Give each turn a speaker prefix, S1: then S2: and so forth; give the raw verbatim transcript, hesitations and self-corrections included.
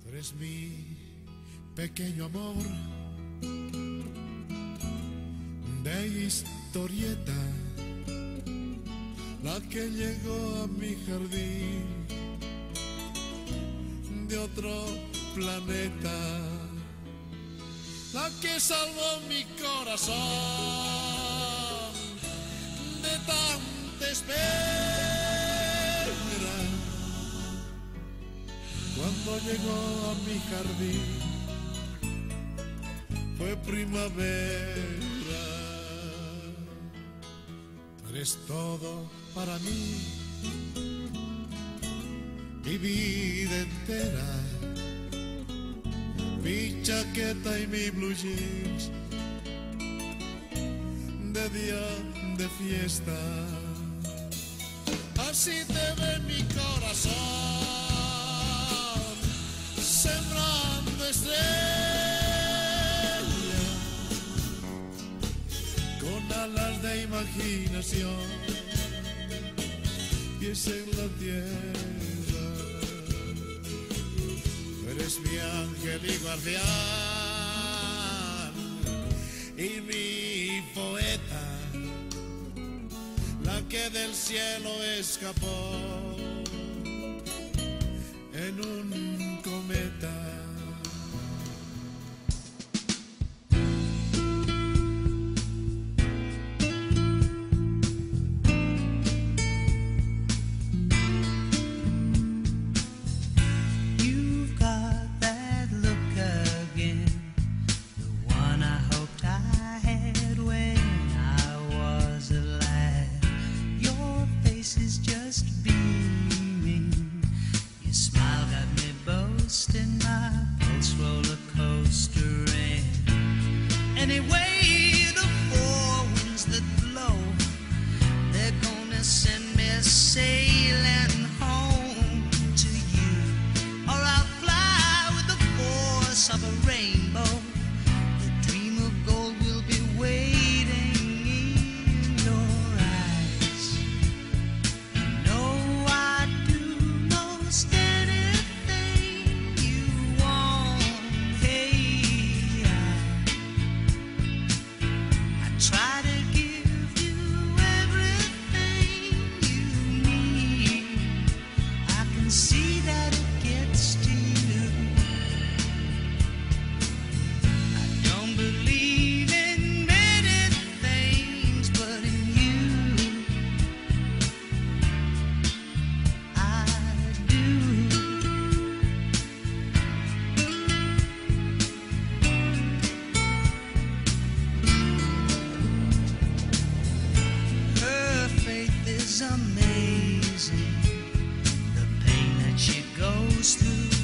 S1: Eres mi pequeño amor de historieta, la que llegó a mi jardín de otro planeta, la que salvó mi corazón de tanta espera. Cuando llegó a mi jardín fue primavera. Eres todo para mí, mi vida entera, mi chaqueta y mi blue jeans de día de fiesta. Así te ve mi corazón, sembrando estrellas, con alas de imaginación, pies en la tierra. Eres mi ángel y guardián y mi poeta, la que del cielo escapó en un cometa.
S2: Anyway, the four winds that blow, they're gonna send me sailing home to you, or I'll fly with the force of a rainbow. The dream of gold will be waiting in your eyes. You know I'd do most anything you want. Hey, I try to give you everything you need. I can see that it gets to you. I don't believe in many things, but in you I do. Her faith is amazing, the pain that she goes through.